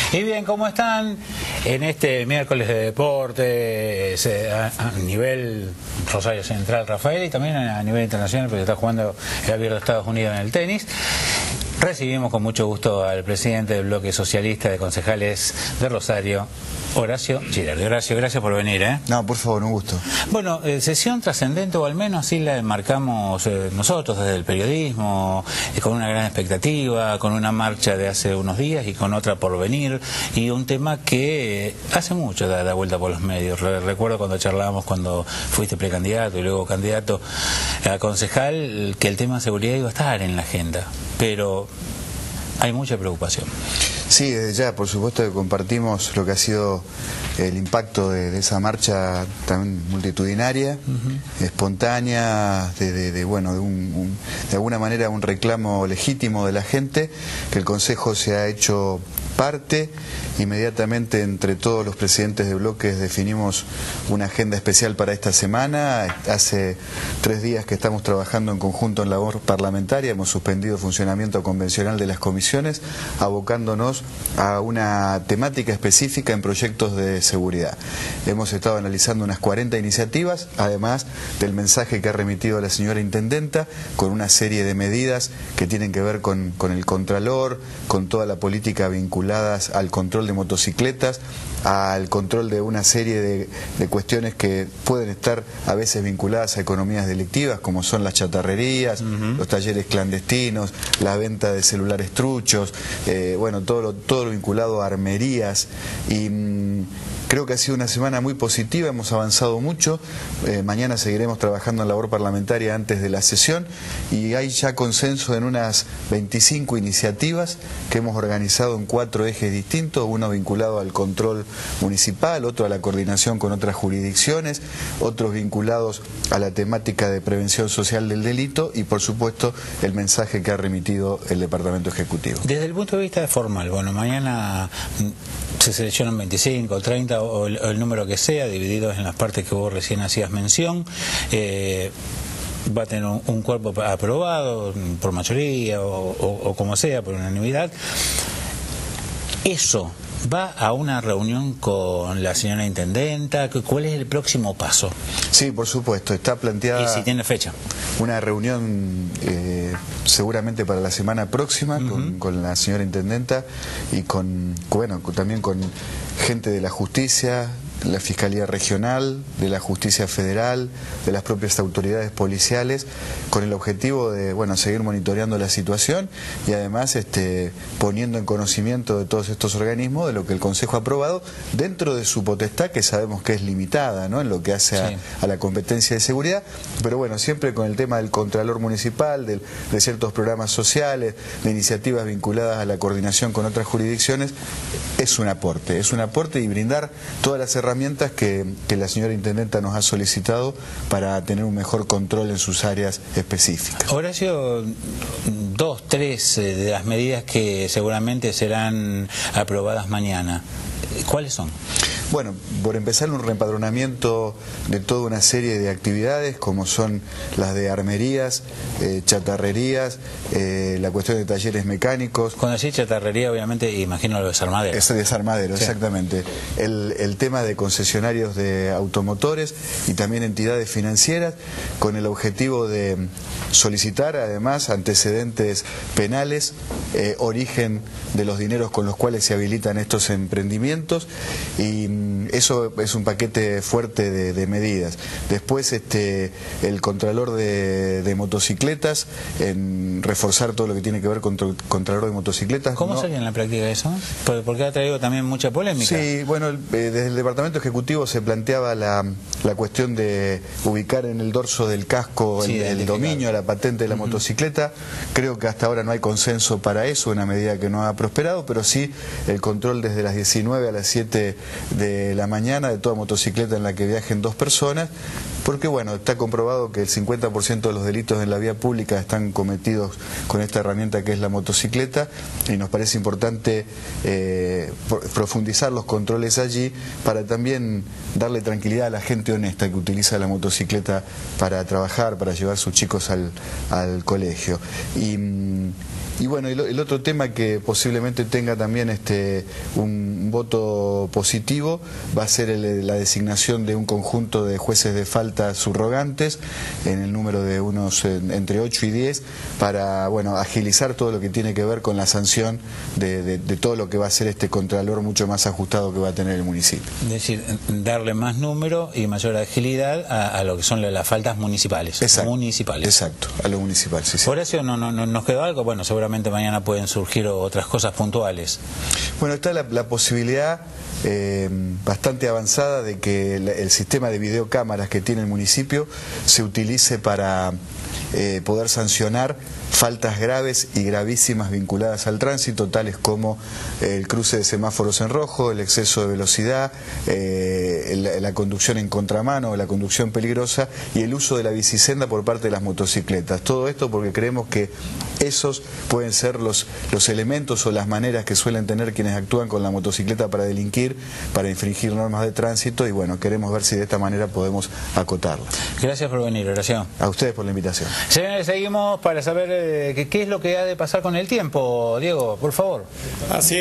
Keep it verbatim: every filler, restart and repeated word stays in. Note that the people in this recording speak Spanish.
Y bien, ¿cómo están? En este miércoles de deportes a, a nivel Rosario Central, Rafael, y también a nivel internacional, porque está jugando el Abierto de Estados Unidos en el tenis. Recibimos con mucho gusto al presidente del bloque socialista de concejales de Rosario, Horacio Girardi. Horacio, gracias por venir, ¿eh? No, por favor, un gusto. Bueno, eh, sesión trascendente, o al menos así la enmarcamos eh, nosotros desde el periodismo, eh, con una gran expectativa, con una marcha de hace unos días y con otra por venir, y un tema que eh, hace mucho da, da vuelta por los medios. Re recuerdo cuando charlábamos, cuando fuiste precandidato y luego candidato a concejal, que el tema de seguridad iba a estar en la agenda, pero hay mucha preocupación. Sí, desde ya, por supuesto que compartimos lo que ha sido el impacto de, de esa marcha tan multitudinaria, uh-huh. espontánea, de, de, de bueno, de, un, un, de alguna manera un reclamo legítimo de la gente, que el Consejo se ha hecho parte. Inmediatamente entre todos los presidentes de bloques definimos una agenda especial para esta semana. Hace tres días que estamos trabajando en conjunto en labor parlamentaria, hemos suspendido el funcionamiento convencional de las comisiones, abocándonos a una temática específica en proyectos de seguridad. Hemos estado analizando unas cuarenta iniciativas, además del mensaje que ha remitido la señora Intendenta, con una serie de medidas que tienen que ver con, con el Contralor, con toda la política vinculadas al control de motocicletas, al control de una serie de, de cuestiones que pueden estar a veces vinculadas a economías delictivas, como son las chatarrerías, uh-huh. los talleres clandestinos, la venta de celulares truchos, eh, bueno, todo lo, todo lo vinculado a armerías. Y mmm, creo que ha sido una semana muy positiva, hemos avanzado mucho. Eh, mañana seguiremos trabajando en labor parlamentaria antes de la sesión, y hay ya consenso en unas veinticinco iniciativas que hemos organizado en cuatro ejes distintos, uno vinculado al control municipal, otro a la coordinación con otras jurisdicciones, otros vinculados a la temática de prevención social del delito y, por supuesto, el mensaje que ha remitido el Departamento Ejecutivo. Desde el punto de vista formal, bueno, mañana se seleccionan veinticinco, treinta o el, o el número que sea, divididos en las partes que vos recién hacías mención. Eh, va a tener un, un cuerpo aprobado por mayoría o, o, o como sea, por unanimidad. Eso va a una reunión con la señora Intendenta. ¿Cuál es el próximo paso? Sí, por supuesto, está planteada. ¿Y si tiene fecha? Una reunión eh, seguramente para la semana próxima, uh-huh. con, con la señora Intendenta y con, bueno, también con gente de la justicia, la Fiscalía Regional, de la Justicia Federal, de las propias autoridades policiales, con el objetivo de, bueno, seguir monitoreando la situación y además este, poniendo en conocimiento de todos estos organismos de lo que el Consejo ha aprobado dentro de su potestad, que sabemos que es limitada, ¿no?, en lo que hace a, sí. a la competencia de seguridad, pero bueno, siempre con el tema del Contralor Municipal, del, de ciertos programas sociales, de iniciativas vinculadas a la coordinación con otras jurisdicciones, es un aporte, es un aporte y brindar todas las herramientas herramientas que, que la señora Intendenta nos ha solicitado para tener un mejor control en sus áreas específicas. Horacio, dos, tres de las medidas que seguramente serán aprobadas mañana, ¿cuáles son? Bueno, por empezar, un reempadronamiento de toda una serie de actividades, como son las de armerías, eh, chatarrerías, eh, la cuestión de talleres mecánicos. Cuando decís chatarrería, obviamente, imagino los desarmaderos. Ese desarmadero, sí. Exactamente. El, el tema de concesionarios de automotores y también entidades financieras, con el objetivo de solicitar, además, antecedentes penales, eh, origen de los dineros con los cuales se habilitan estos emprendimientos, y eso es un paquete fuerte de, de medidas. Después este, el Contralor de, de motocicletas, en reforzar todo lo que tiene que ver con el Contralor de motocicletas. ¿Cómo no... sería en la práctica eso? Porque ha traído también mucha polémica. Sí, bueno, el, eh, desde el Departamento Ejecutivo se planteaba la, la cuestión de ubicar en el dorso del casco sí, el, el dominio, la patente de la uh-huh. motocicleta. Creo que hasta ahora no hay consenso para eso, una medida que no ha prosperado, pero sí el control desde las diecinueve a las siete de la mañana de toda motocicleta en la que viajen dos personas, porque bueno, está comprobado que el cincuenta por ciento de los delitos en la vía pública están cometidos con esta herramienta que es la motocicleta, y nos parece importante eh, profundizar los controles allí para también darle tranquilidad a la gente honesta que utiliza la motocicleta para trabajar, para llevar a sus chicos al, al colegio. Y, y bueno, el, el otro tema que posiblemente tenga también este un voto positivo va a ser el, la designación de un conjunto de jueces de falta subrogantes en el número de unos en, entre ocho y diez para bueno agilizar todo lo que tiene que ver con la sanción de, de, de todo lo que va a ser este contralor mucho más ajustado que va a tener el municipio. Es decir, darle más número y mayor agilidad a, a lo que son las faltas municipales. Exacto, municipales. Exacto, a lo municipal. Sí, sí. Horacio, ¿no, no, no, ¿nos quedó algo? Bueno, seguramente mañana pueden surgir otras cosas puntuales. Bueno, está la, la posibilidad eh, bastante avanzada de que el, el sistema de videocámaras que tiene el municipio se utilice para eh, poder sancionar faltas graves y gravísimas vinculadas al tránsito, tales como el cruce de semáforos en rojo, el exceso de velocidad, eh, la, la conducción en contramano, la conducción peligrosa y el uso de la bicisenda por parte de las motocicletas. Todo esto porque creemos que esos pueden ser los, los elementos o las maneras que suelen tener quienes actúan con la motocicleta para delinquir, para infringir normas de tránsito, y bueno, queremos ver si de esta manera podemos acotarlo. Gracias por venir, Horacio. A ustedes por la invitación. Señores, seguimos para saber eh, qué es lo que ha de pasar con el tiempo. Diego, por favor. Así es.